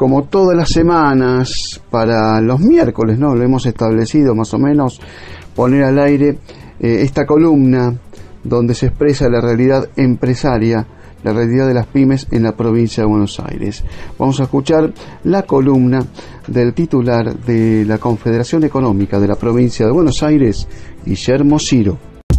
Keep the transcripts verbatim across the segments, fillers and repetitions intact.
como todas las semanas, para los miércoles, ¿no? Lo hemos establecido más o menos, poner al aire eh, esta columna donde se expresa la realidad empresaria, la realidad de las pymes en la provincia de Buenos Aires. Vamos a escuchar la columna del titular de la Confederación Económica de la provincia de Buenos Aires, Guillermo Ciro.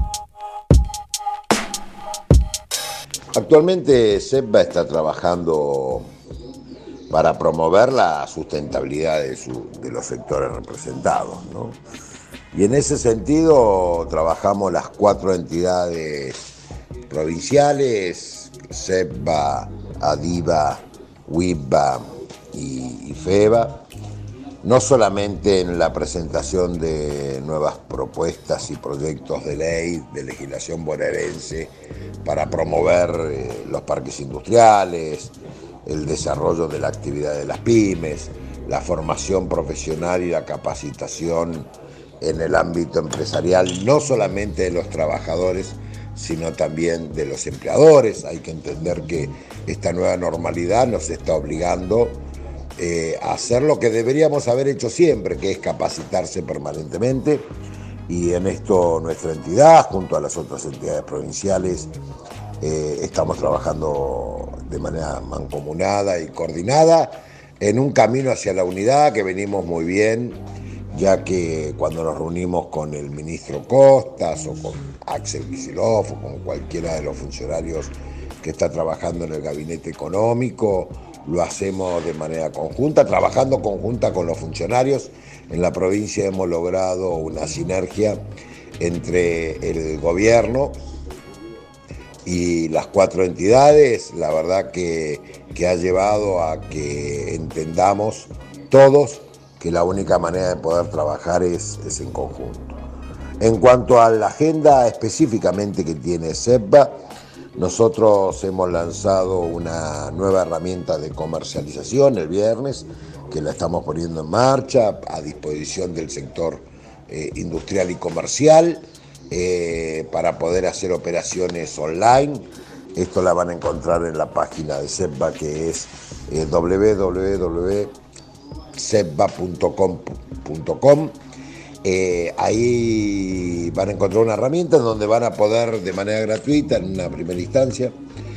Actualmente SEBA está trabajando para promover la sustentabilidad de, su, de los sectores representados, ¿no? Y en ese sentido trabajamos las cuatro entidades provinciales, SEBA, ADIVA, WIBA y, y FEBA, no solamente en la presentación de nuevas propuestas y proyectos de ley de legislación bonaerense para promover eh, los parques industriales, el desarrollo de la actividad de las pymes, la formación profesional y la capacitación en el ámbito empresarial, no solamente de los trabajadores, sino también de los empleadores. Hay que entender que esta nueva normalidad nos está obligando eh, a hacer lo que deberíamos haber hecho siempre, que es capacitarse permanentemente, y en esto nuestra entidad, junto a las otras entidades provinciales, eh, estamos trabajando de manera mancomunada y coordinada en un camino hacia la unidad que venimos muy bien, ya que cuando nos reunimos con el ministro Costas o con Axel Kicillof o con cualquiera de los funcionarios que está trabajando en el gabinete económico, lo hacemos de manera conjunta, trabajando conjunta con los funcionarios. En la provincia hemos logrado una sinergia entre el gobierno y las cuatro entidades, la verdad que, que ha llevado a que entendamos todos que la única manera de poder trabajar es, es en conjunto. En cuanto a la agenda específicamente que tiene SEBA, nosotros hemos lanzado una nueva herramienta de comercialización el viernes, que la estamos poniendo en marcha a disposición del sector eh, industrial y comercial, eh, para poder hacer operaciones online. Esto la van a encontrar en la página de SEBA, que es eh, w w w punto seba punto com punto com. Eh, ahí van a encontrar una herramienta en donde van a poder de manera gratuita, en una primera instancia,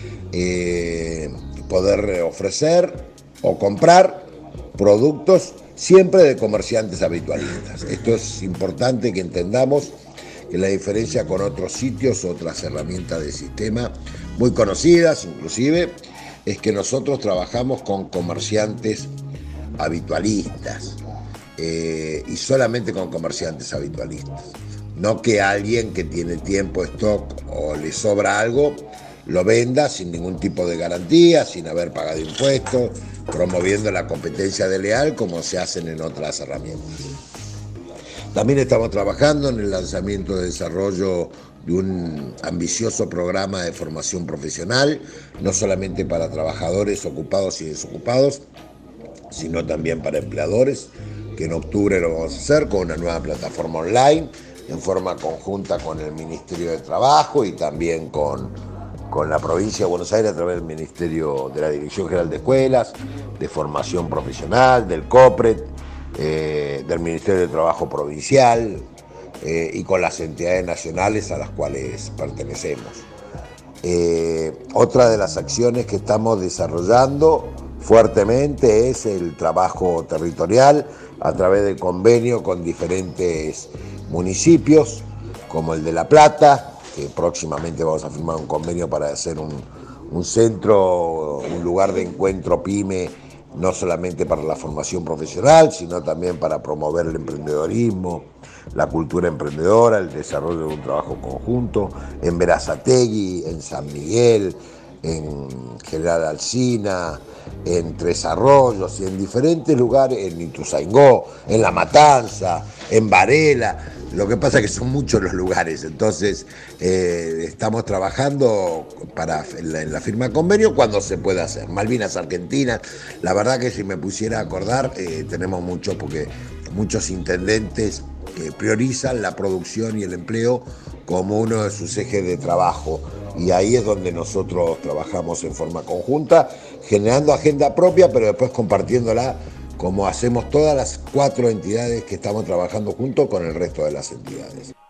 eh, poder ofrecer o comprar productos siempre de comerciantes habitualistas. Esto es importante que entendamos, que la diferencia con otros sitios, otras herramientas de sistema muy conocidas inclusive, es que nosotros trabajamos con comerciantes habitualistas, eh, y solamente con comerciantes habitualistas. No que alguien que tiene tiempo, stock o le sobra algo, lo venda sin ningún tipo de garantía, sin haber pagado impuestos, promoviendo la competencia desleal como se hacen en otras herramientas. También estamos trabajando en el lanzamiento de desarrollo de un ambicioso programa de formación profesional, no solamente para trabajadores ocupados y desocupados, sino también para empleadores, que en octubre lo vamos a hacer con una nueva plataforma online, en forma conjunta con el Ministerio de Trabajo y también con, con la provincia de Buenos Aires a través del Ministerio de la Dirección General de Escuelas, de Formación Profesional, del COPRED, eh, del Ministerio de Trabajo Provincial, eh, y con las entidades nacionales a las cuales pertenecemos. Eh, otra de las acciones que estamos desarrollando fuertemente es el trabajo territorial a través de convenio con diferentes municipios, como el de La Plata, que próximamente vamos a firmar un convenio para hacer un, un centro, un lugar de encuentro pyme, no solamente para la formación profesional, sino también para promover el emprendedorismo, la cultura emprendedora, el desarrollo de un trabajo conjunto, en Berazategui, en San Miguel, en General Alsina, en Tres Arroyos y en diferentes lugares, en Ituzaingó, en La Matanza, en Varela. Lo que pasa es que son muchos los lugares, entonces eh, estamos trabajando para, en, la, en la firma de convenio cuando se pueda hacer. Malvinas Argentinas, la verdad que si me pusiera a acordar, eh, tenemos mucho, porque muchos intendentes eh, priorizan la producción y el empleo como uno de sus ejes de trabajo, y ahí es donde nosotros trabajamos en forma conjunta, generando agenda propia, pero después compartiéndola como hacemos todas las cuatro entidades que estamos trabajando junto con el resto de las entidades.